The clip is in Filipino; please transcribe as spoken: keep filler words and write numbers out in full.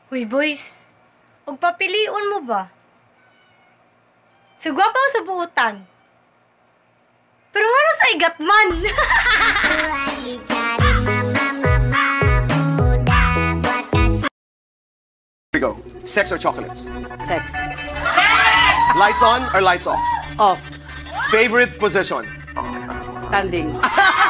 Uy, boys. Huwag papiliun mo ba? Sugwa pa ako sa buutan. Pero nga sa igatman. Here we go. Sex or chocolates? Sex. Lights on or lights off? Off. Favorite position? Standing.